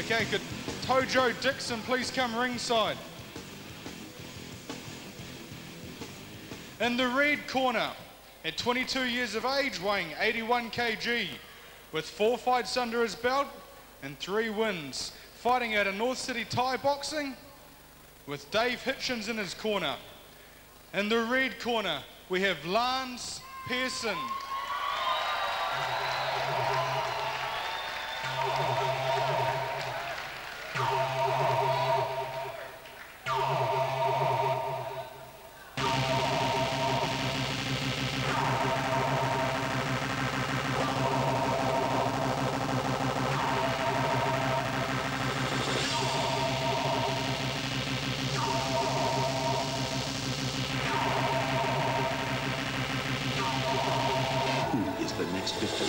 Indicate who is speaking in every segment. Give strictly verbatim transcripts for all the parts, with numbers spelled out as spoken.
Speaker 1: Okay, could Tojo Dixon please come ringside? In the red corner, at twenty-two years of age, weighing eighty-one kilograms, with four fights under his belt and three wins, fighting out of North City Thai Boxing, with Dave Hitchens in his corner. In the red corner, we have Lance Pearson.
Speaker 2: Who is the next victim?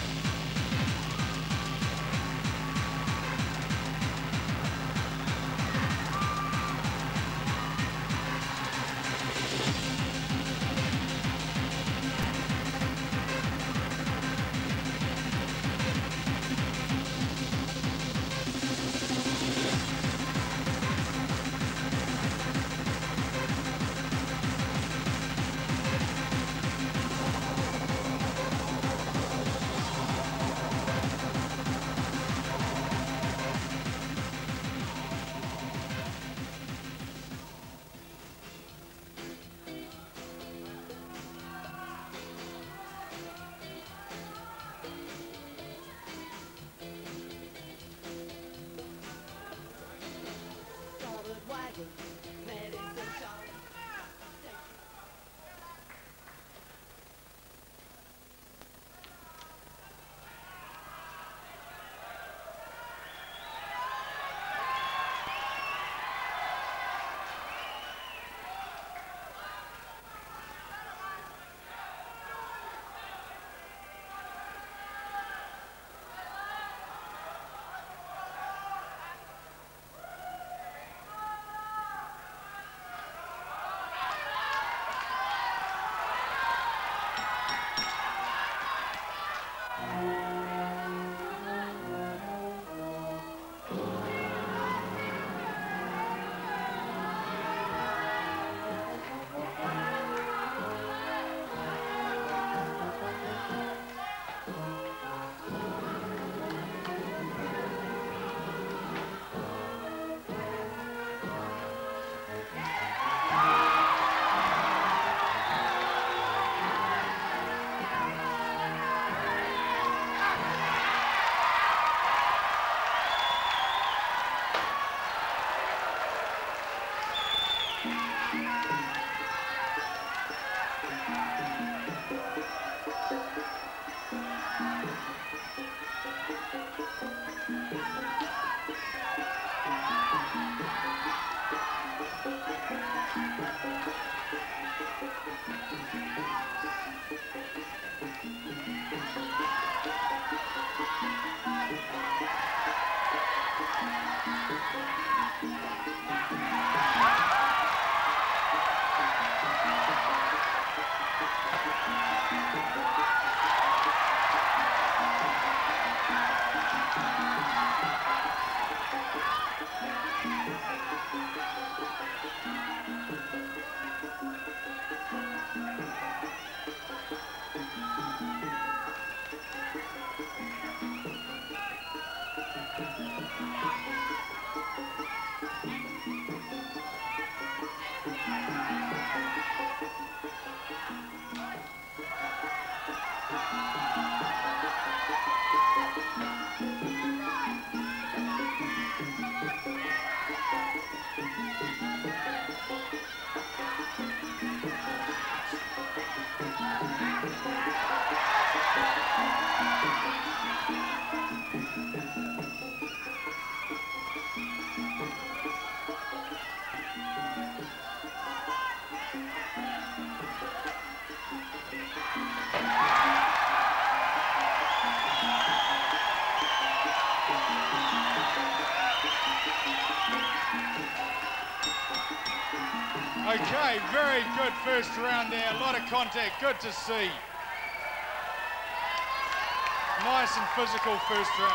Speaker 1: Okay, very good first round there. A lot of contact, good to see. Nice and physical first round.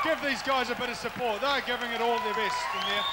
Speaker 1: Give these guys a bit of support. They're giving it all their best in there.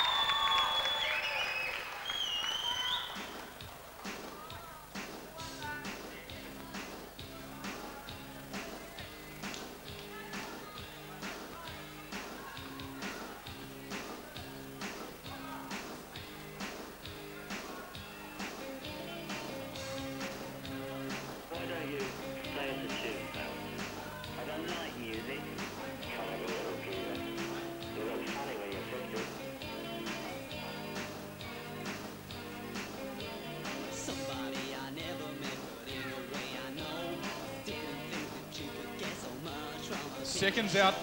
Speaker 1: Seconds out.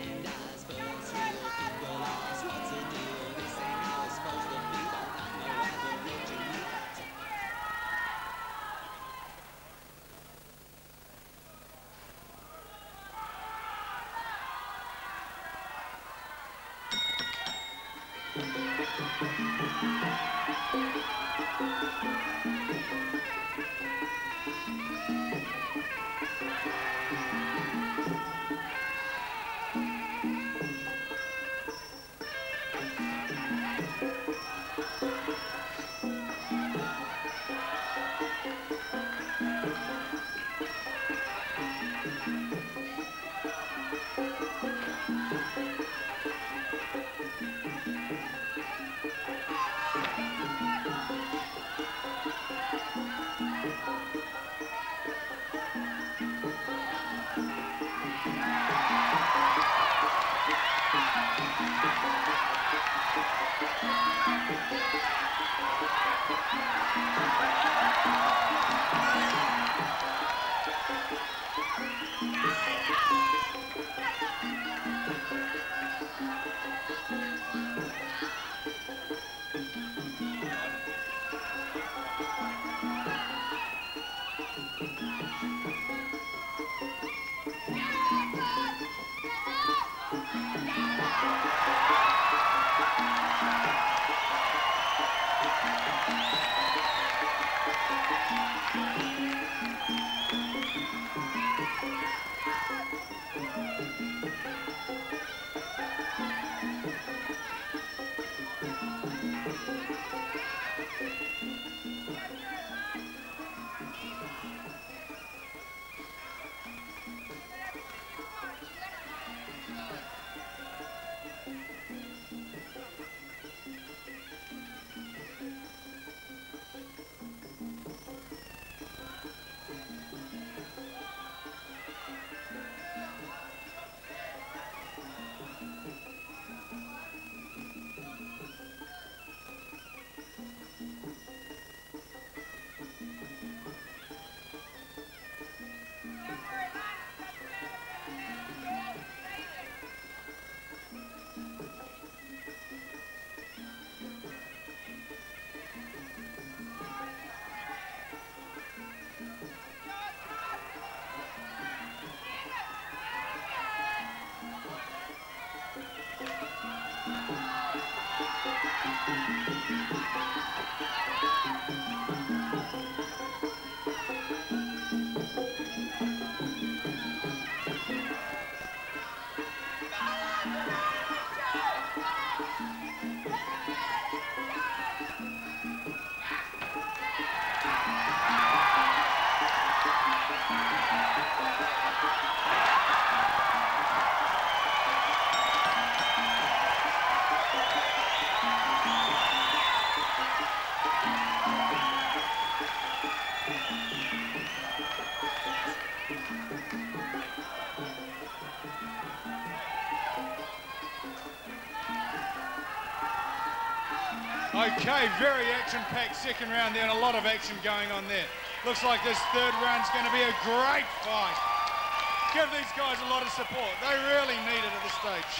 Speaker 1: Okay, very action-packed second round there and a lot of action going on there. Looks like this third round's going to be a great fight. Give these guys a lot of support. They really need it at this stage.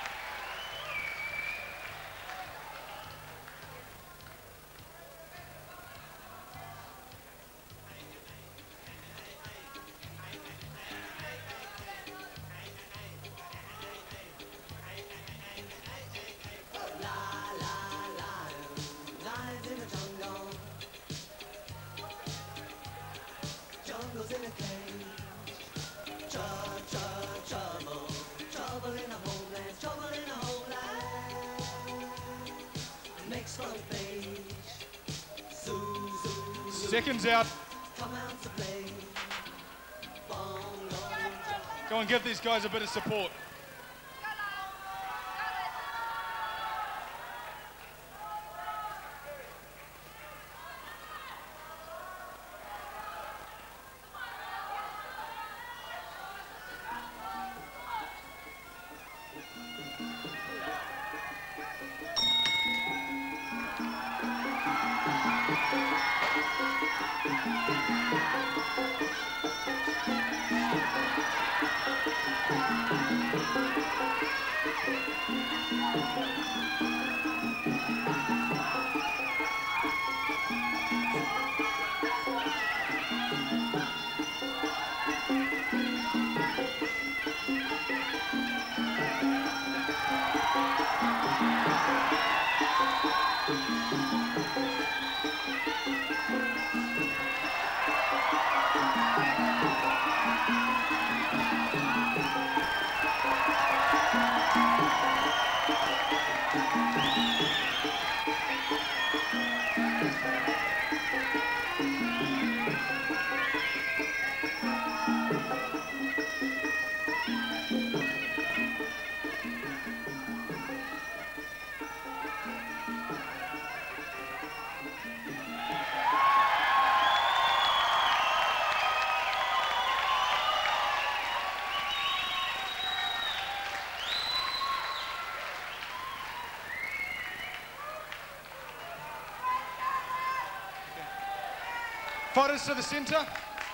Speaker 3: In a cage, trouble, trouble, trouble in a homeland.
Speaker 1: Seconds out. Go and give these guys a bit of support. Fighters to the centre.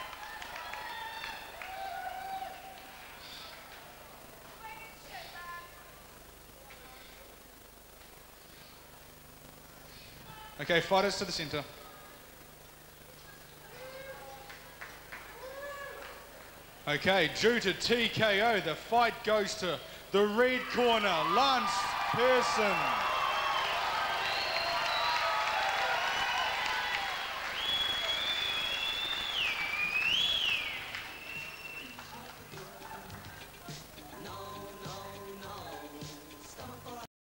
Speaker 1: Okay, fighters to the centre. Okay, due to T K O, the fight goes to the red corner, Lance Pearson.